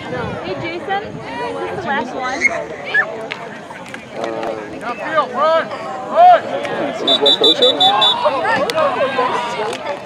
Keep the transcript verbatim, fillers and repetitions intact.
Hey Jason, is this the last one? Downfield, run! Run! Is West Coast show?